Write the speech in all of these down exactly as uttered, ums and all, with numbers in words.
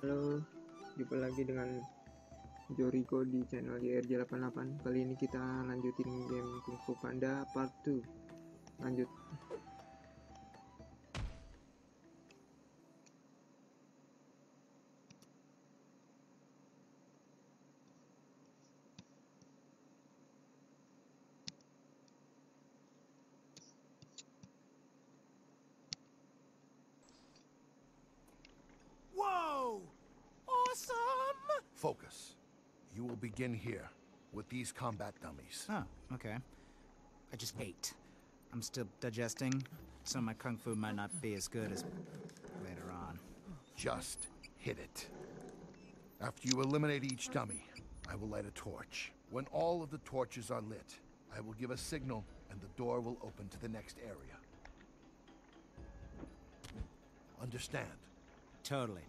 Halo, jumpa lagi dengan Joriko di channel Y R J delapan delapan. Kali ini kita lanjutin game Kung Fu Panda Part dua. Lanjut. Whoa! Awesome! Focus. You will begin here, with these combat dummies. Oh, okay. I just ate. I'm still digesting, so my kung fu might not be as good as later on. Just hit it. After you eliminate each dummy, I will light a torch. When all of the torches are lit, I will give a signal and the door will open to the next area. Understand? Totally.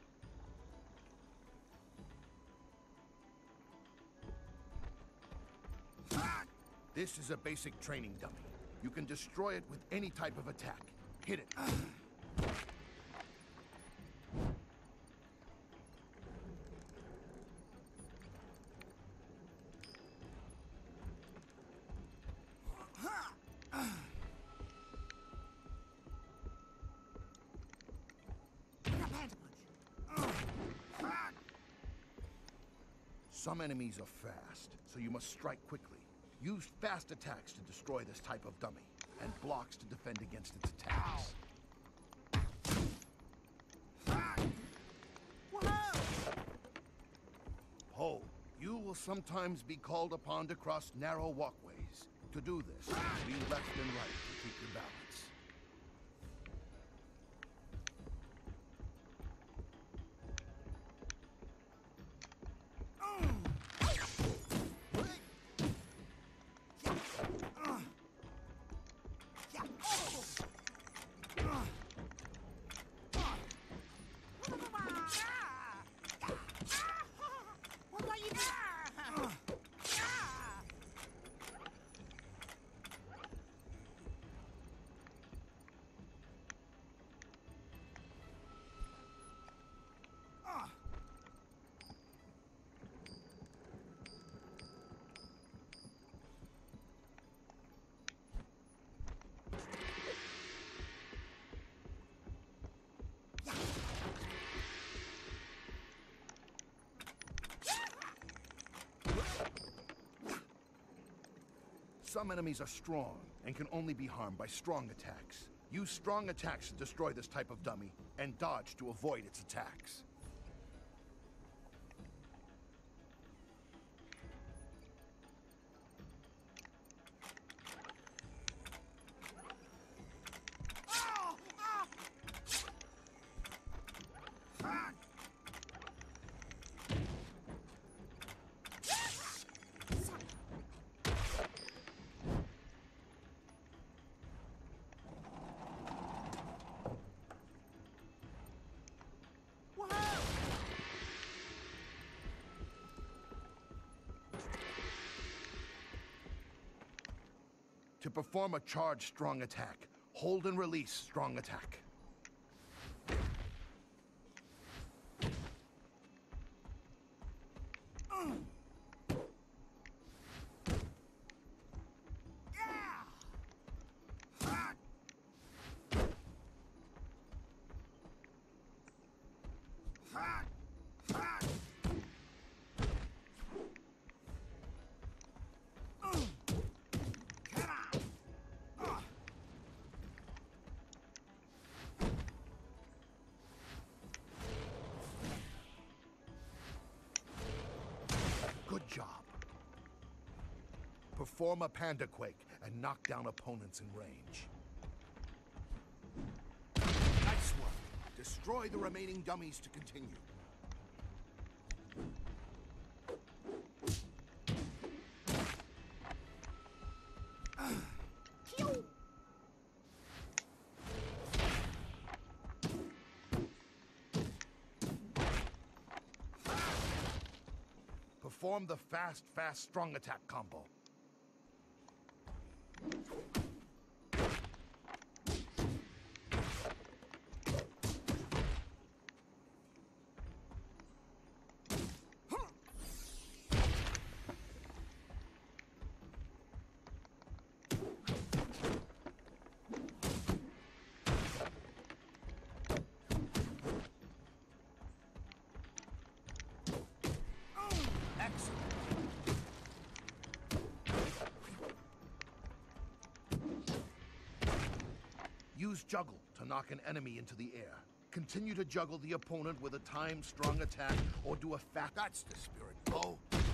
This is a basic training dummy. You can destroy it with any type of attack. Hit it. Some enemies are fast, so you must strike quickly. Use fast attacks to destroy this type of dummy, and blocks to defend against its attacks. Ho, you will sometimes be called upon to cross narrow walkways. To do this, lean left and right to keep your balance. Some enemies are strong and can only be harmed by strong attacks. Use strong attacks to destroy this type of dummy, and dodge to avoid its attacks. To perform a charged strong attack, hold and release strong attack. Good job. Perform a panda quake and knock down opponents in range. Nice work. Destroy the remaining dummies to continue. Perform the fast, fast, strong attack combo. Use juggle to knock an enemy into the air. Continue to juggle the opponent with a time-strong attack or do a fast... That's the spirit, Bo.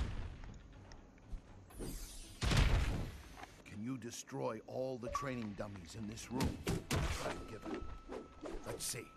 Can you destroy all the training dummies in this room? Try to give it. Let's see.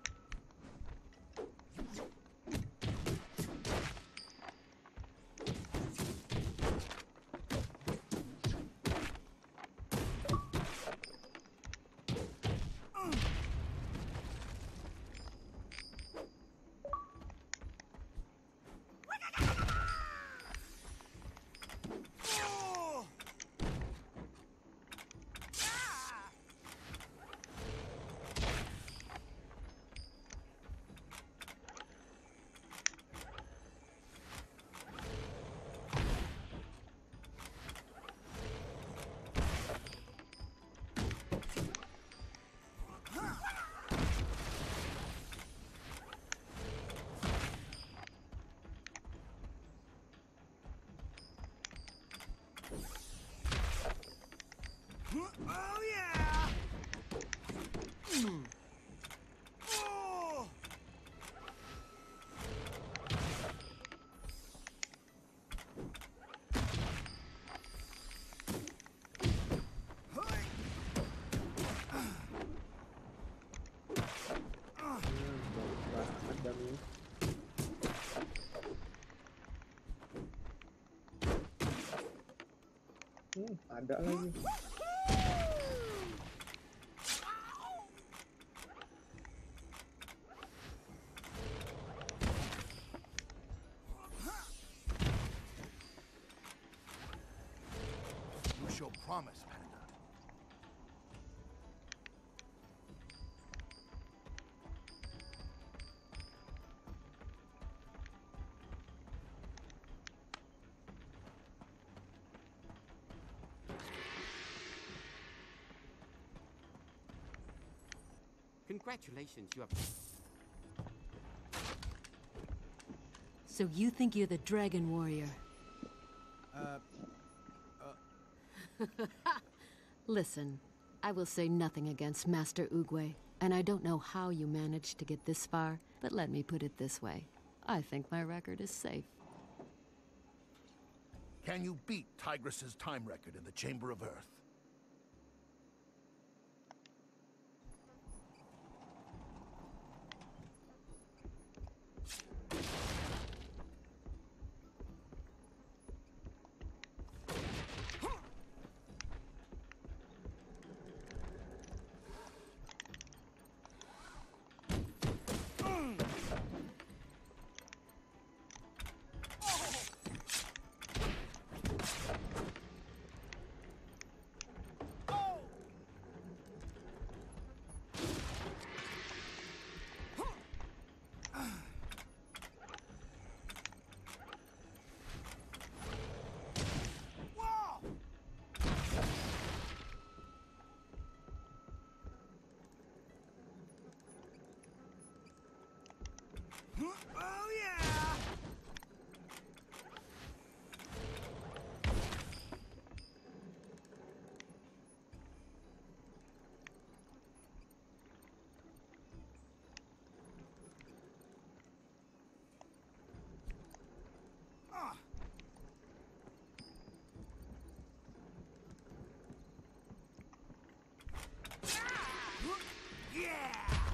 Oh, yeah! Mm. Oh! Banget dummy. Hmm, ada lagi. You show promise, Panda. Congratulations, you have... So you think you're the Dragon Warrior? Uh, Listen, I will say nothing against Master Oogway, and I don't know how you managed to get this far, but let me put it this way. I think my record is safe. Can you beat Tigress's time record in the Chamber of Earth? Oh, yeah! Ah! Yeah!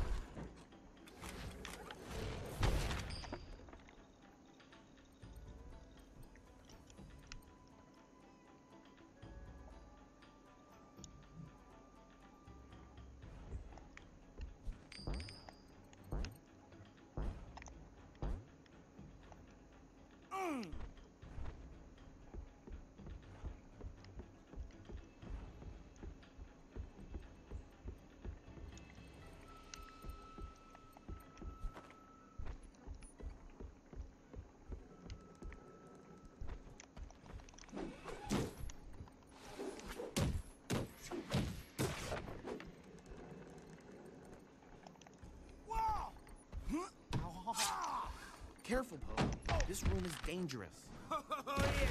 Mm. Whoa! Huh? Ah! Careful, Poe. This room is dangerous. Oh, yeah!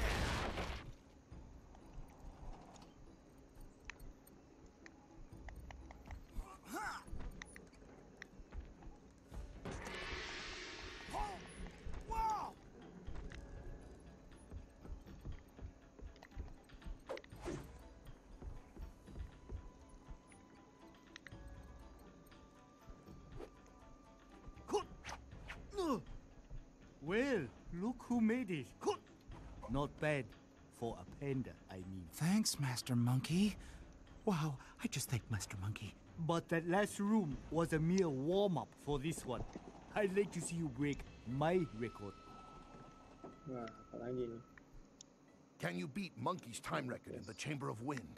Well, look who made it. Not bad. For a panda, I mean. Thanks, Master Monkey. Wow, I just thanked Master Monkey. But that last room was a mere warm-up for this one. I'd like to see you break my record. Wah, apalagi nih? Can you beat Monkey's time record in the Chamber of Wind?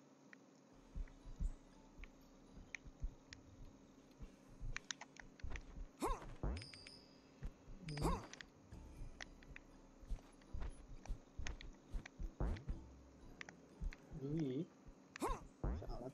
Ih, salah.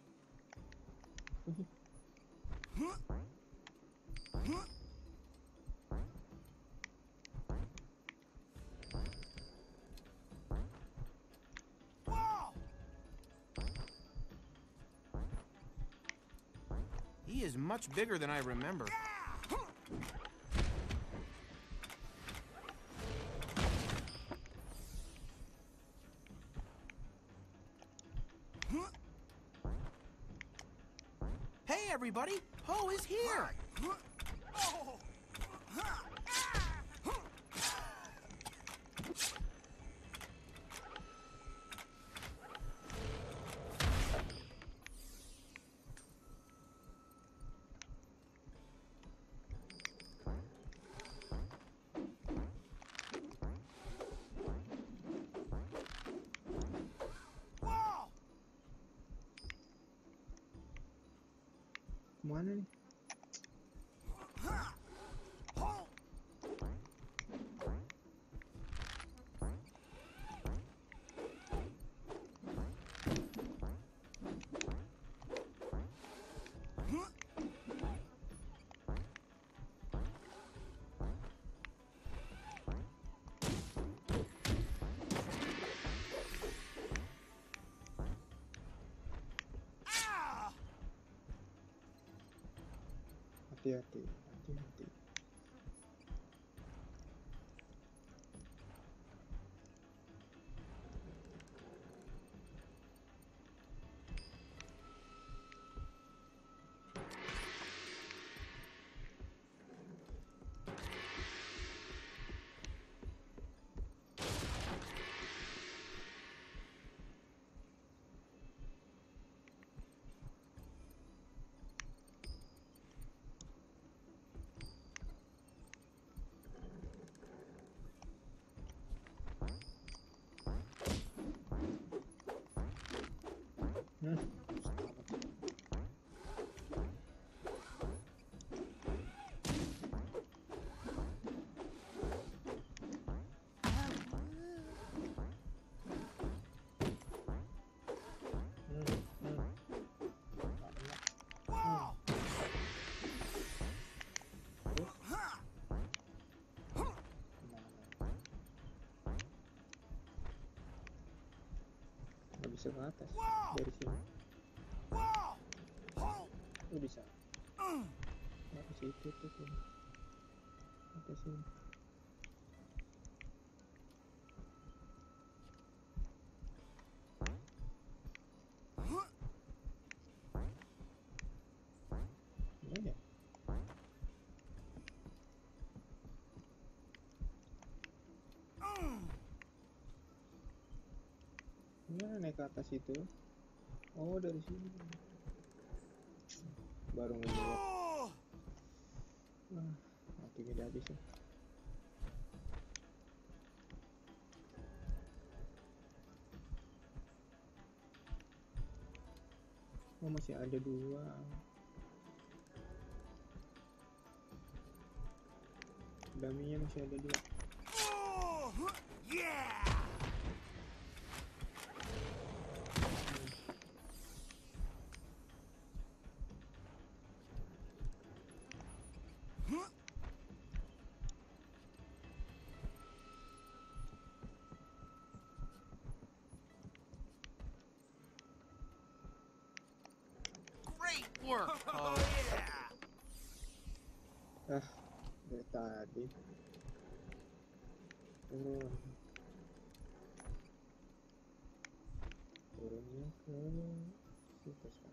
He is much bigger than I remember. Hey, everybody! Poe is here! Mana nih? Hati-hati, hati-hati. Hmm. Nggak bisa ke atas dari sini. Oh, bisa. Nggak ke situ tuh tuh. Atas sini. Ini ya. Gimana naik ke atas itu? Oh, dari sini. Baru ngeliat. Wah, waktunya udah habis ya. Oh, masih ada dua. Daminya masih ada dua. Great work, Poe! Ah, dari tadi. Turun. Turunnya ke situ sekarang.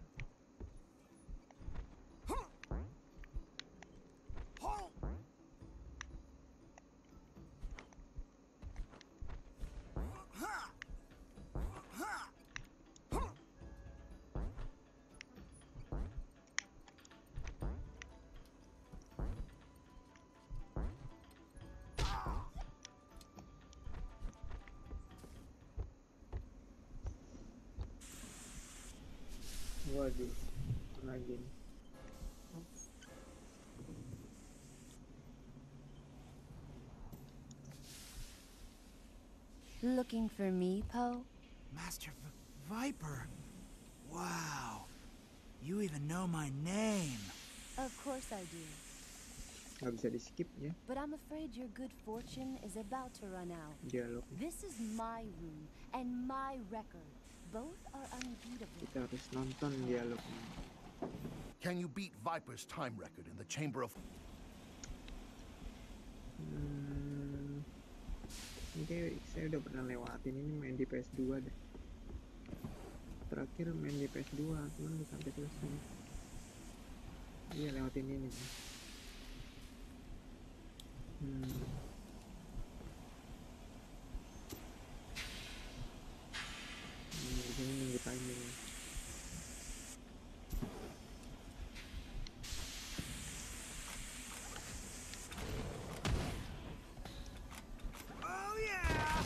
Waduh, lagi nih. Looking for me, Poe? Master v Viper. Wow. You even know my name. Of course I do. Nggak bisa di skip ya But I'm afraid your good fortune is about to run out. dialog. This is my room and my record. Both are unbeatable. Kita harus nonton dialognya. Can you beat Viper's time record in the Chamber of... Hmm, ini kayak saya udah pernah lewatin ini, main di P S dua deh. Terakhir main di P S dua, cuman nggak sampai selesai. Iya lewatin ini. Hmm. Hmm, di sini nunggu timing. Oh yeah!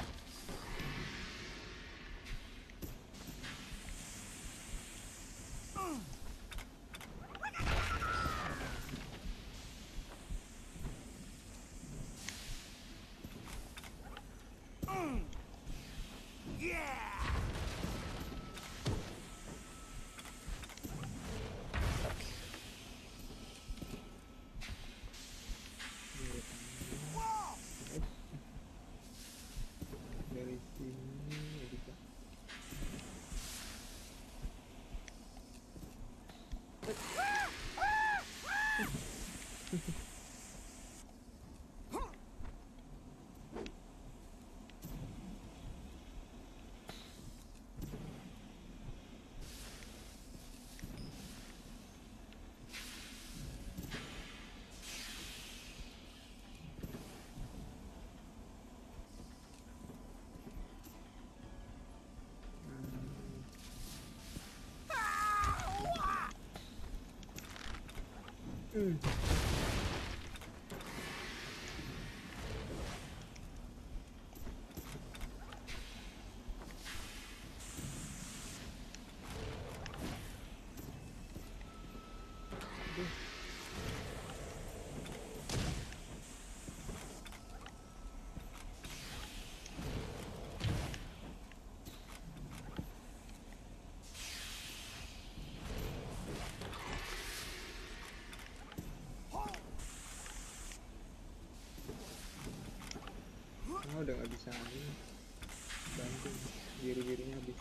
Mm. Yeah! Whoa! Dari sini ya bisa. Hmm. Oh, udah nggak bisa ini. Bantu biru-birunya habis.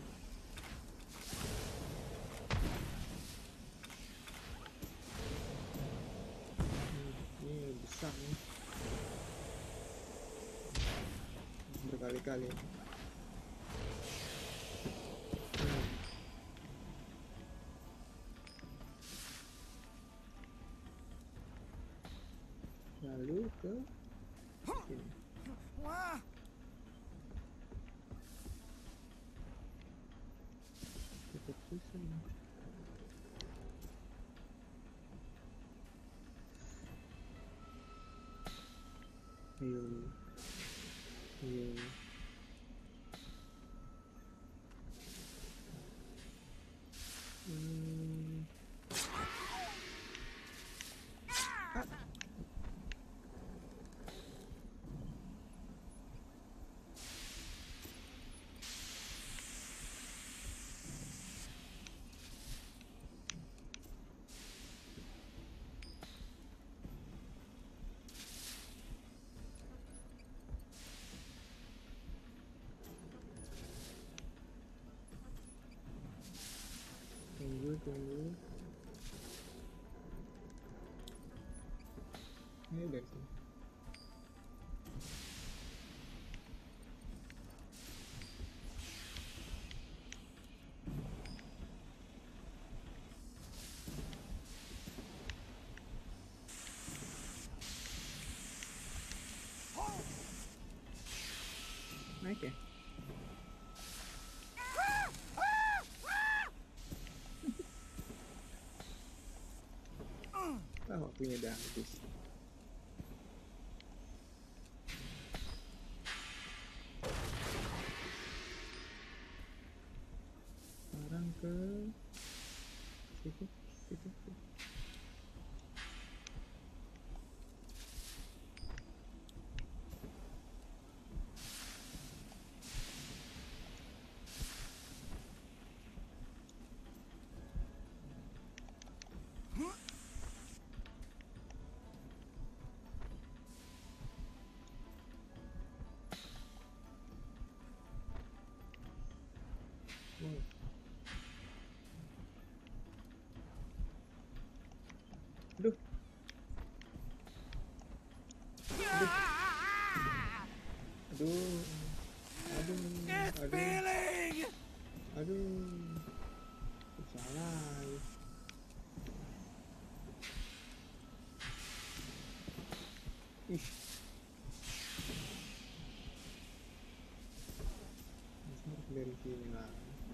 Hmm, ini besar nih. Berkali-kali. Hmm. Lalu ke sini. Wah! Cukup susah nih. Ayo. Ayo. Hmm. Ah. Tunggu, tunggu. Ayo dari sini. Naik ya? Ah, waktunya udah habis. Sekarang ke Ih. Harus dari sini lah.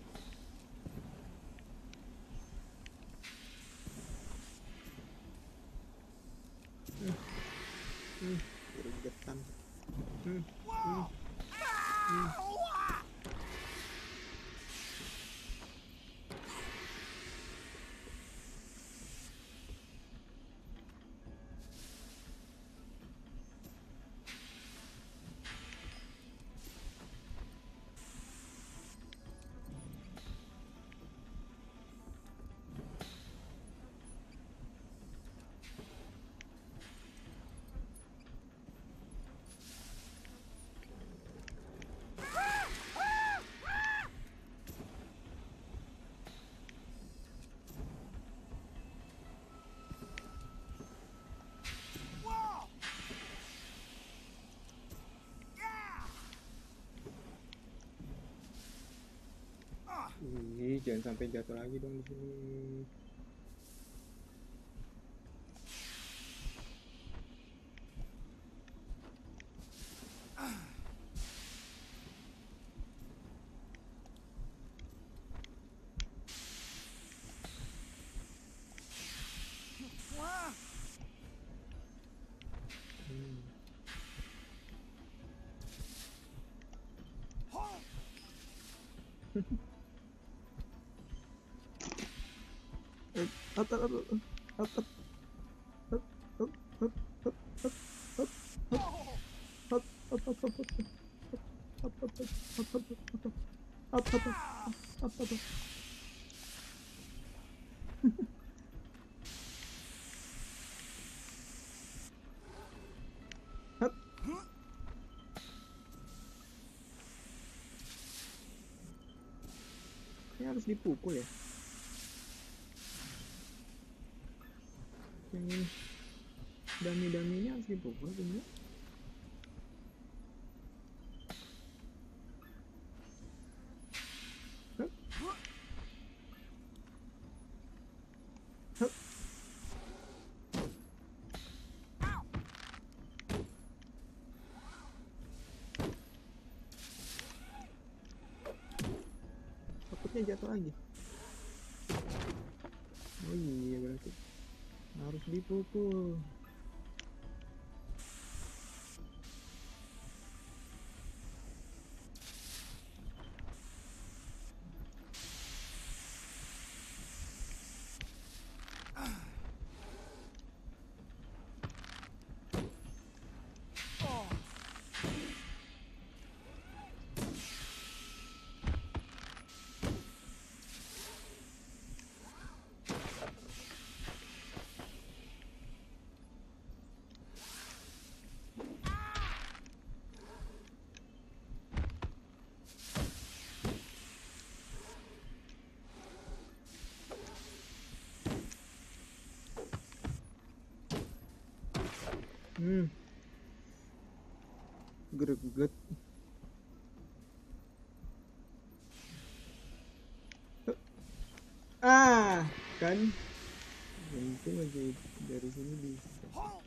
Hmm. Hmm. Gregetan. Hmm. Hmm. Hmm. Ih, jangan sampai jatuh lagi dong di sini. Hmm. Up, up, up, up, up, up, up, up, up, up, up, up, up, up, up, up, up, up, up. Hup. Ini harus dipukul ya. Yang ini dami-daminya harus dipukul bener. Hup. Hup. Takutnya jatuh lagi. Oh iya berarti harus dipukul. Hmm. Greget. Ah, kan? Untung aja dari sini bisa.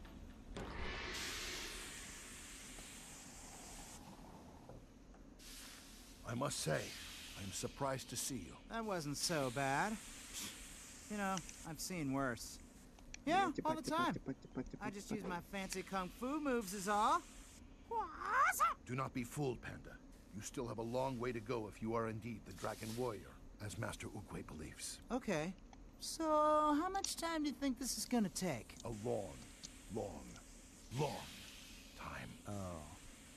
I must say, I'm surprised to see you. That wasn't so bad. You know, I've seen worse. Yeah, all the time. I just use my fancy kung fu moves is all. Do not be fooled, Panda. You still have a long way to go if you are indeed the Dragon Warrior, as Master Oogway believes. Okay. So, how much time do you think this is gonna take? A long, long, long time. Oh.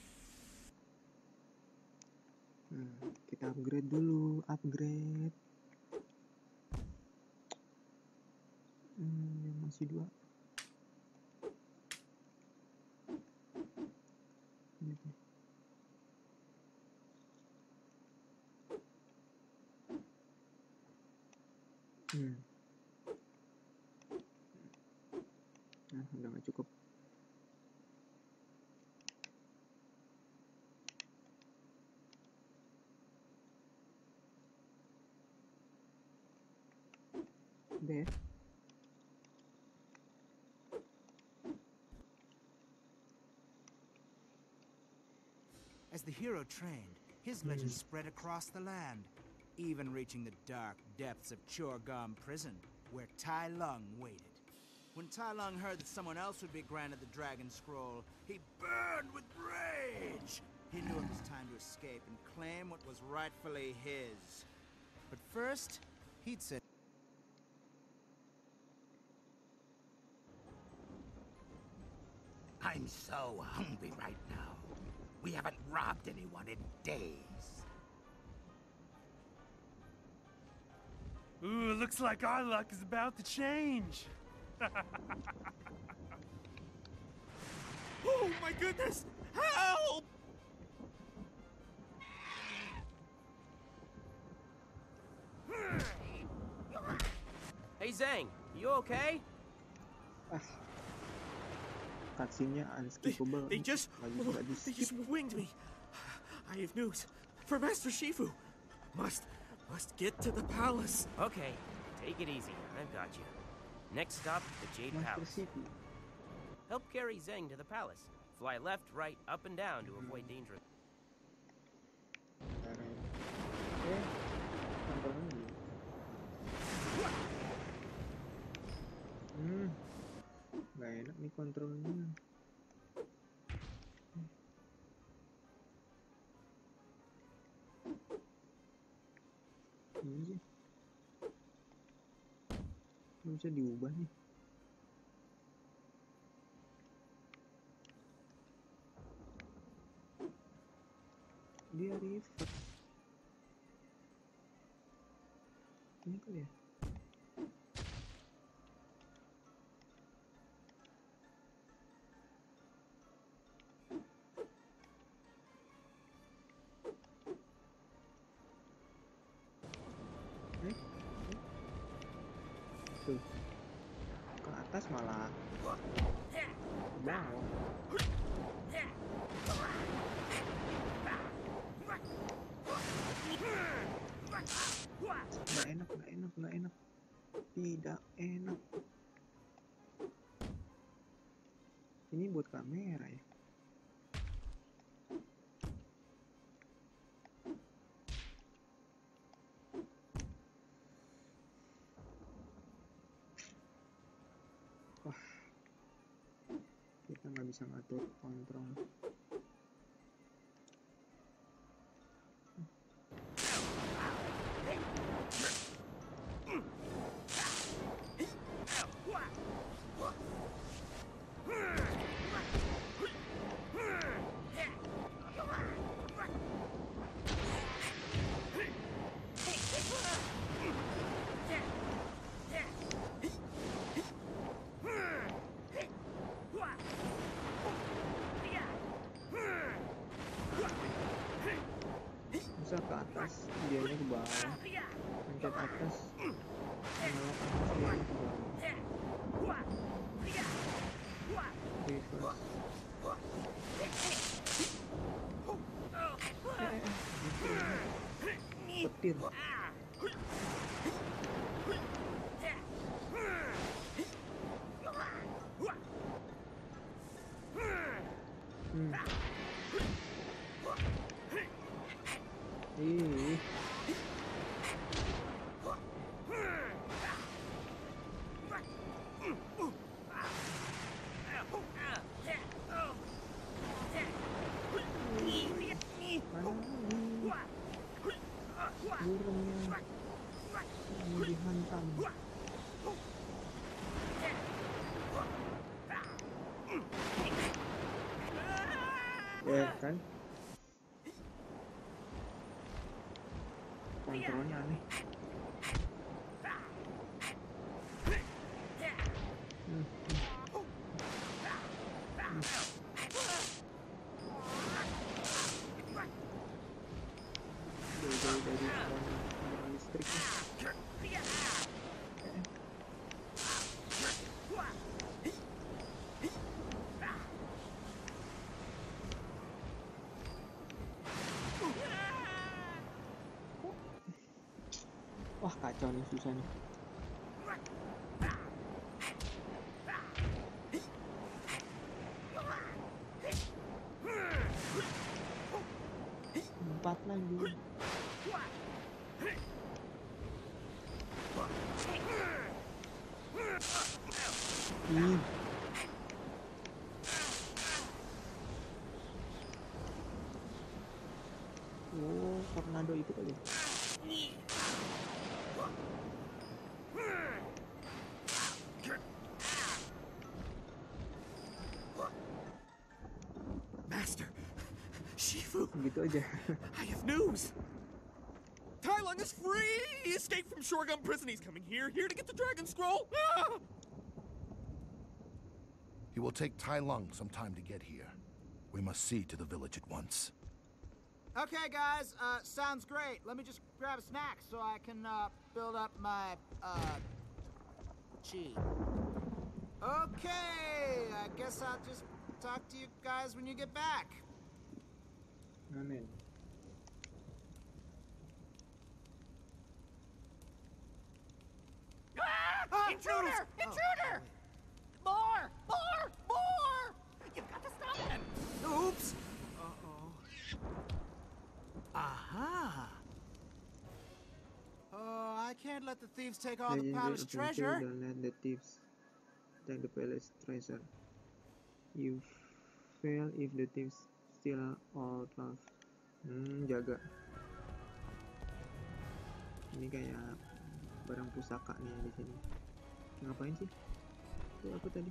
Hmm, kita upgrade dulu, upgrade. Hmm, masih dua. Hmm. Nah, udah nggak cukup. Udah ya. As the hero trained, his legend spread across the land, even reaching the dark depths of Chorgam prison, where Tai Lung waited. When Tai Lung heard that someone else would be granted the Dragon Scroll, he burned with rage. He knew it was time to escape and claim what was rightfully his. But first, he'd said... I'm so hungry right now. We haven't robbed anyone in days. Ooh, looks like our luck is about to change. Oh my goodness! Help! Hey Zhang, you okay? Ah, cutscene-nya unskippable. They just, Lagi oh, nggak di they skip. just winged me. I have news for Master Shifu. Must, must get to the palace. Okay, take it easy. I've got you. Next stop, the Jade Master Palace. Shifu. Help carry Zhang to the palace. Fly left, right, up and down to avoid danger. Bentar ya. Eh, kontrolnya dulu. Hmm, nggak enak nih kontrolnya. Ini sih nggak bisa diubah nih. Dia revert ini kali ya. Eh? Tuh ke atas malah ke bawah. Nggak enak, nggak enak, nggak enak. Tidak enak. Ini buat kamera ya. Wah, kita nggak bisa ngatur kontrol. Bisa ke atas, dianya ke bawah. Pencet atas, menolak atas, dianya ke bawah. Reverse. Eh, gitu. Petir. Hmm. Ih. Burungnya mau dihantam. Ya kan? Kontrolnya aneh. Hmm. Hmm. Jauh-jauh dari aliran listriknya. Wah, kacau nih, susah nih. anjing. Ih. Oh, tornado itu kali. Master, Shifu. Gitu aja. I have news. Tai Lung is free. He escaped from Shogun prison. He's coming here, here to get the Dragon Scroll. Ah! It will take Tai Lung some time to get here. We must see to the village at once. Okay, guys, uh, sounds great. Let me just grab a snack so I can, uh, build up my, uh, chi. Okay, I guess I'll just talk to you guys when you get back. Amin. Ah! Intruder! Oh. Intruder! More! More! More! You've got to stop them! Oops! Uh-oh. Aha! Oh, I can't let the thieves take all the Legendary palace adventure, treasure. don't let the thieves take the palace treasure. You fail if the thieves steal all trash. Hmm, jaga. Ini kayak barang pusaka nih di sini. Ngapain sih? Itu apa tadi?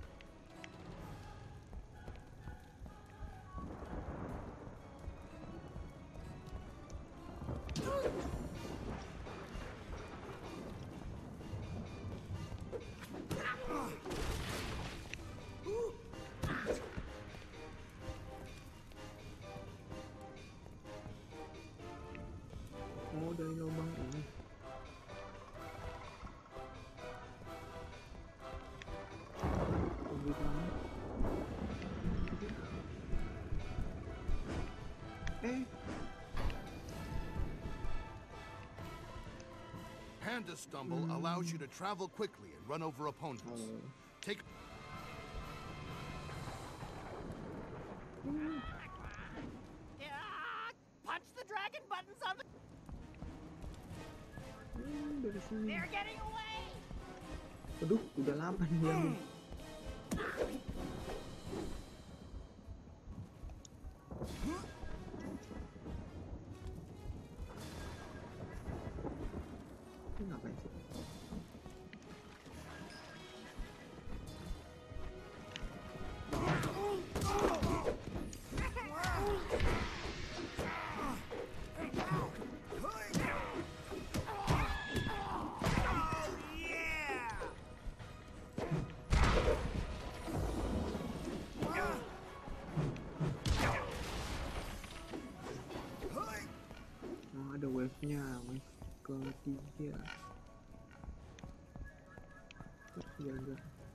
Oh, dari lubang ini. Tunggu kamu. Eh. Panda Stumble allows you to travel quickly and run over opponents. Oh. Take. Yeah! Punch the dragon buttons on the... Hmm, dari sini. They're getting away! Aduh, udah lama nih dia. Ini ngapain sih? Oh, ada wave-nya, wave ketiga. Terus jaga.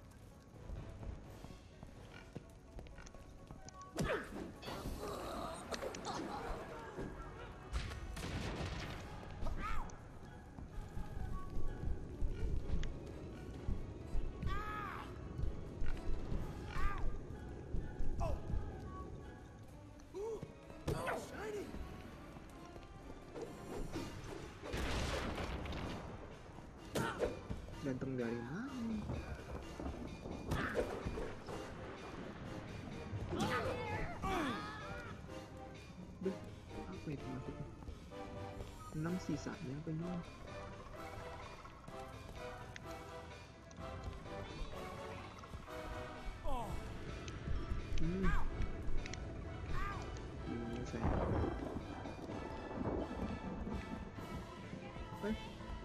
Ganteng dari mana? Duh, apa itu maksudnya? Enam sisanya apa gimana? Hmm. Ini saya. Eh?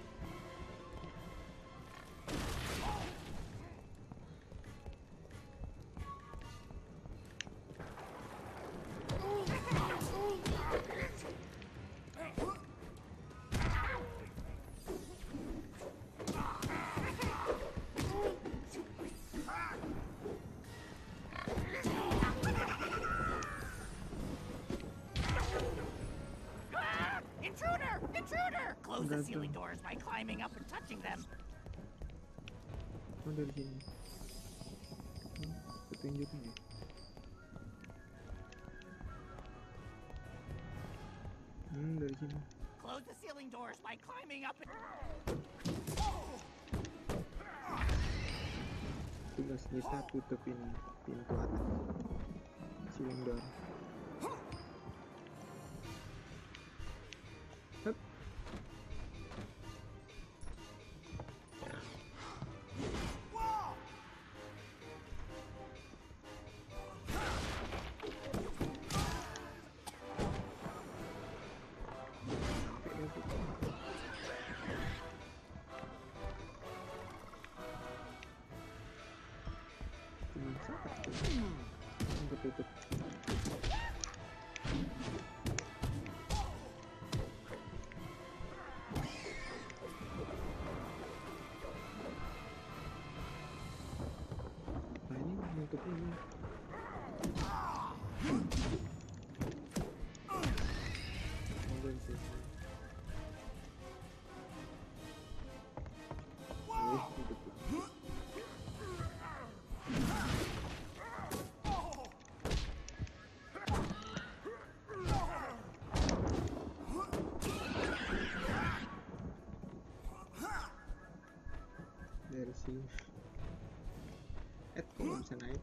Ah! Intruder! Intruder! Close the Gantung. ceiling doors by climbing up and touching them. Oh, dari sini. Hmm, petunjuknya ya. ceiling doors by climbing up. Tugas kita tutupin pintu atas ceiling door. Hup. Ketutup. Nah ini nutup ini. Monggo sih. Wih, tutup. Dari sini eh kok nggak bisa naik.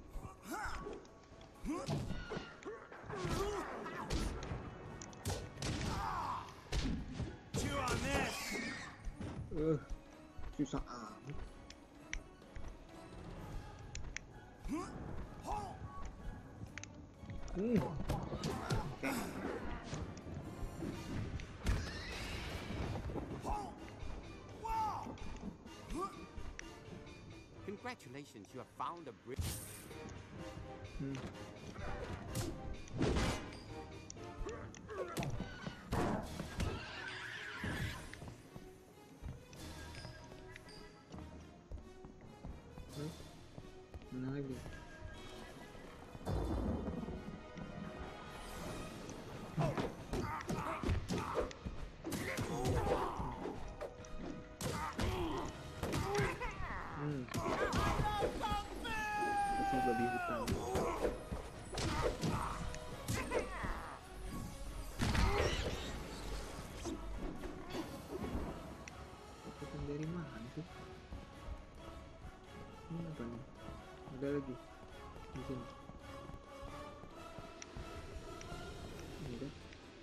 Uh, susah amat. Hmm. Oke. Congratulations, you have found a bridge. Hmm. Terus mana lagi? Hmm. Bisa babi hutan. Hutan dari mana sih? Ini apa nih? Ada lagi di sini. Ini kan?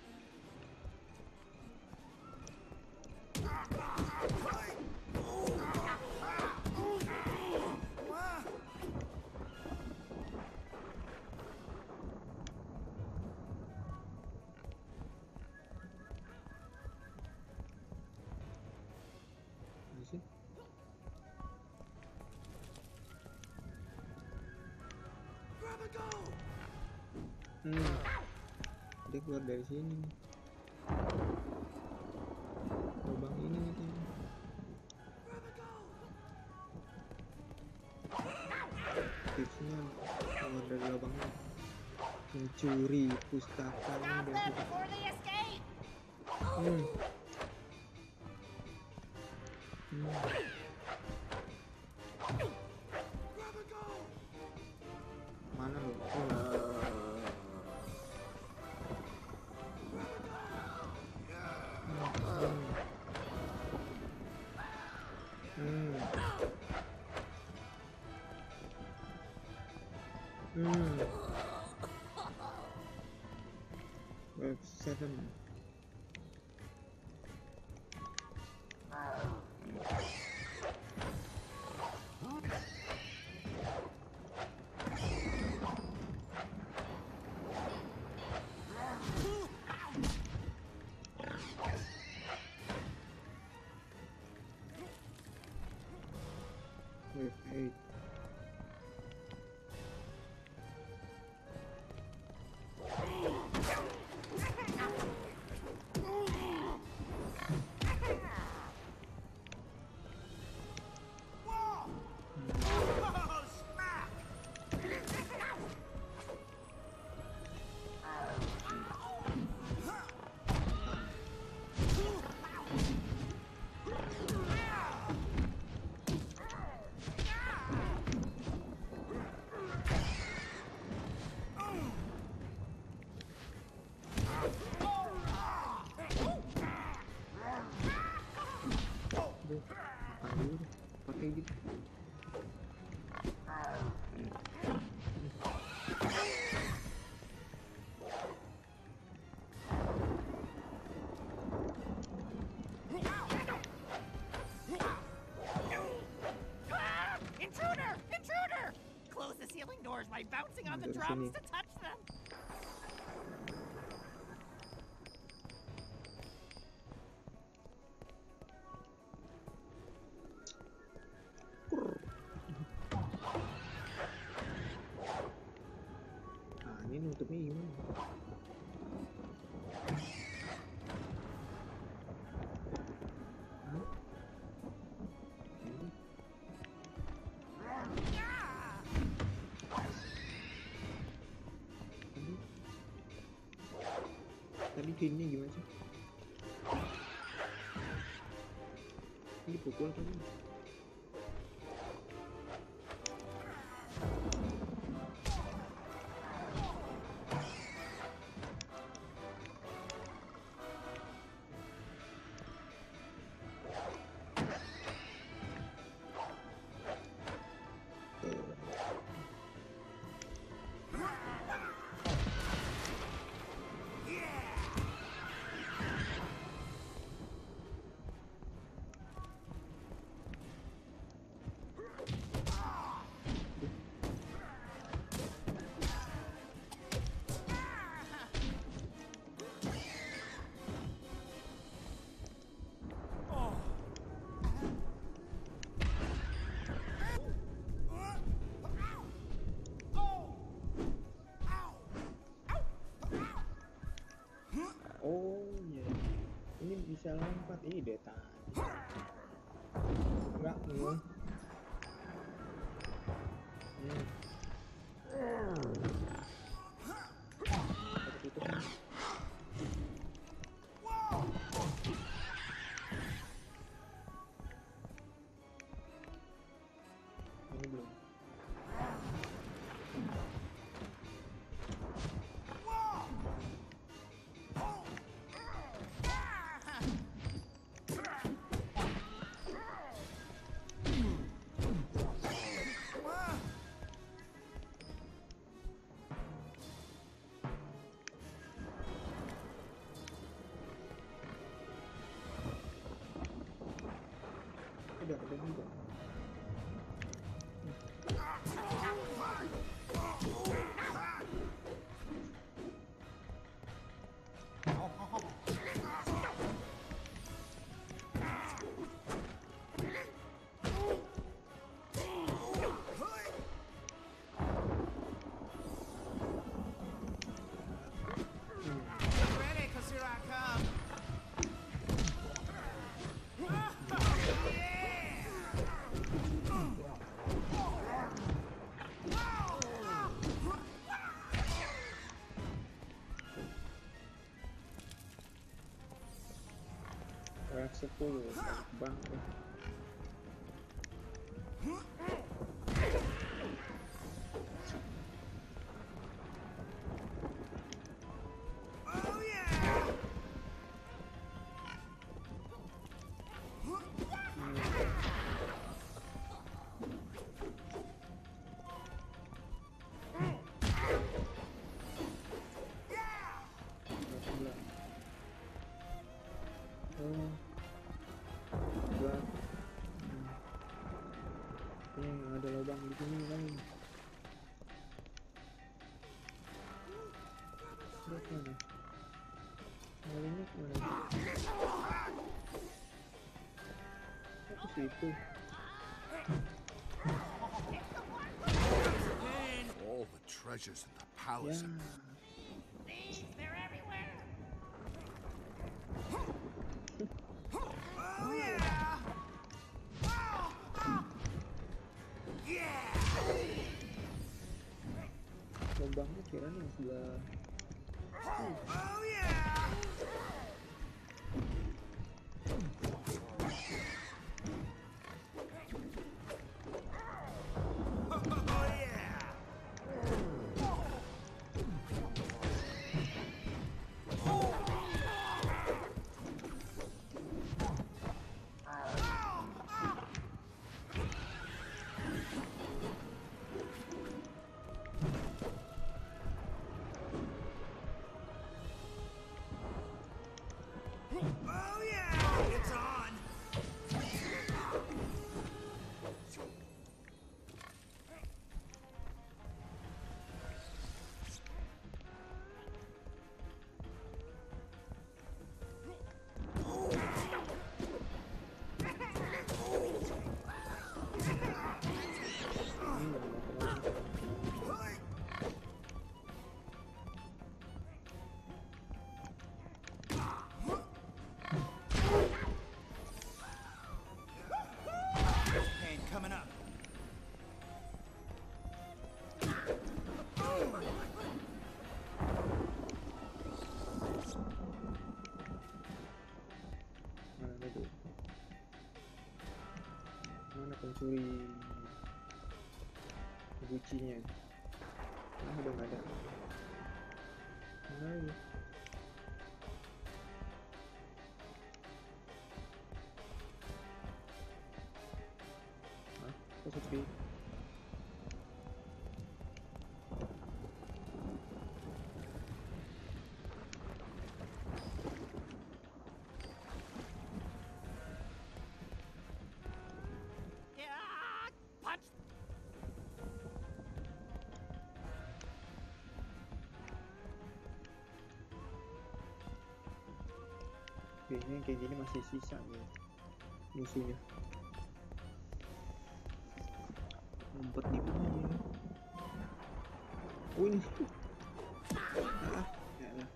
Sih. Hmm, dia keluar dari sini nih. Lubang ini nih. Tipsnya keluar dari lubangnya. Mencuri pustakanya dari sini. Hmm. Hmm. Mana lu? Oh. Hmm. Hmm. Wave seven. Wave eight. kayak gitu. Intruder! Intruder! Close the ceiling doors by bouncing on the Dari drums sini. to touch them. Nah, ini nutupnya gimana? Hah? Ini. Tadi, tadi pinnya gimana sih? Ini pukul apa nih? Oh iya, ini bisa lompat. Ih, dia tadi enggak belum. Hmm. Tertutup nih. Ini belum. Udah, udah juga. Ready, 'cause here I come. Kelas sepuluh, bang. Oh, enggak. Hmm. Ini nggak ada lubang di sini kan? Lihat mana? Malingnya kemana? Apa sih itu? All the treasures in the palace. Ya. Thieves, they're everywhere. Oh yeah! Yeah! Lubangnya kira nih sebelah. Oh yeah! Oh yeah! menelusuri Gucci-nya. Nah, udah nggak ada. Mana lagi? Hah? Kok sepi? Yeah, punch. Kayaknya kayak gini masih sisa nih musuhnya. Ngumpet di mana ya? Oh ini. Ah, ya lah.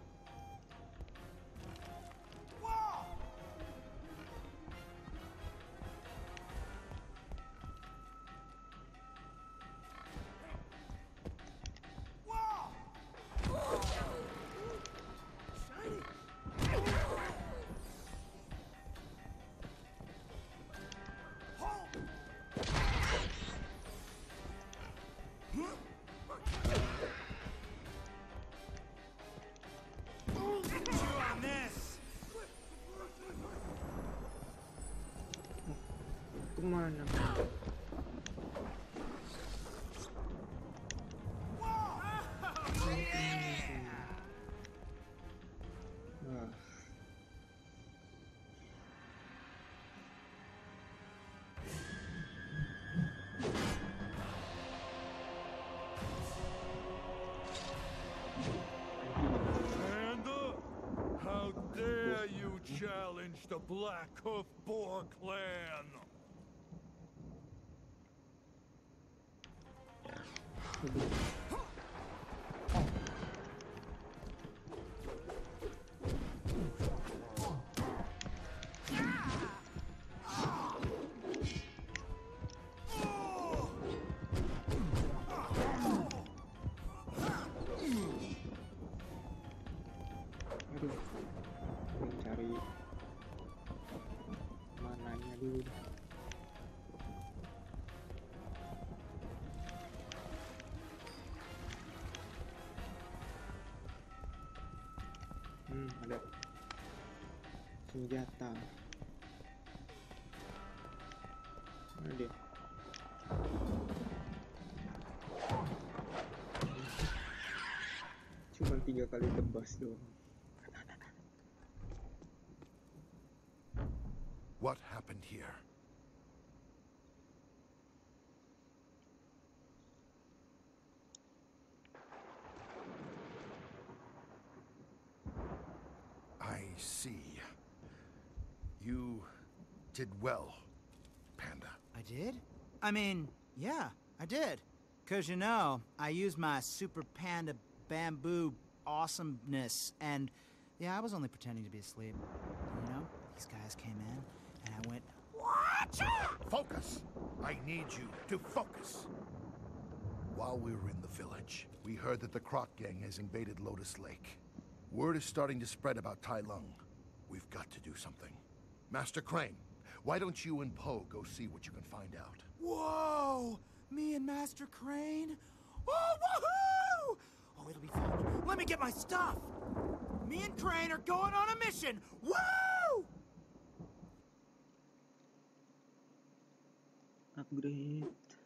Kemana? Wah. Panda, how dare you challenge the Black Hoof Boar clan? Aduh, mencari mananya dulu deh. Hmm, ada senjata. Mana dia? Cuman tiga kali tebas doang. What happened here? I see. You did well, Panda. I did? I mean, yeah, I did. Cause you know, I used my super panda bamboo awesomeness, and yeah, I was only pretending to be asleep. You know, these guys came in, and I went, Watch out! Focus! I need you to focus. While we were in the village, we heard that the Croc gang has invaded Lotus Lake. Word is starting to spread about Tai Lung. We've got to do something. Master Crane, why don't you and Poe go see what you can find out? whoa! Me and Master Crane? Oh, woohoo! Oh, it'll be fun. Let me get my stuff! Me and Crane are going on a mission! Woo! Upgrade.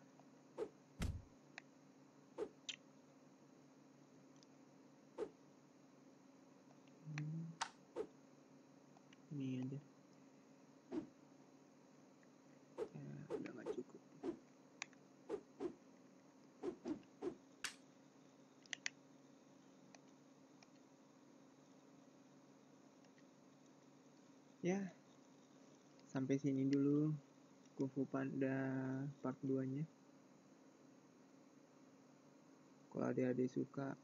Hmm. Ini aja. Ya, udah nggak cukup. Ya, sampai sini dulu Kung Fu Panda part dua nya. Kalau adik-adik suka,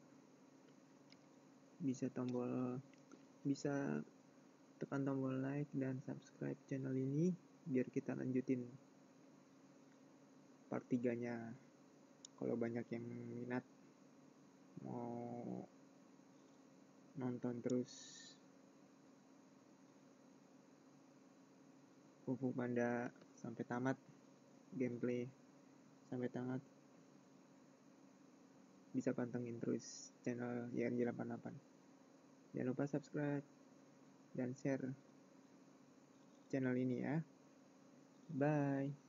bisa tombol bisa tekan tombol like dan subscribe channel ini biar kita lanjutin part tiga nya. Kalau banyak yang minat mau nonton terus Kung Fu Panda sampai tamat, gameplay sampai tamat, bisa pantengin terus channel Y R J delapan delapan. Jangan lupa subscribe dan share channel ini ya. Bye.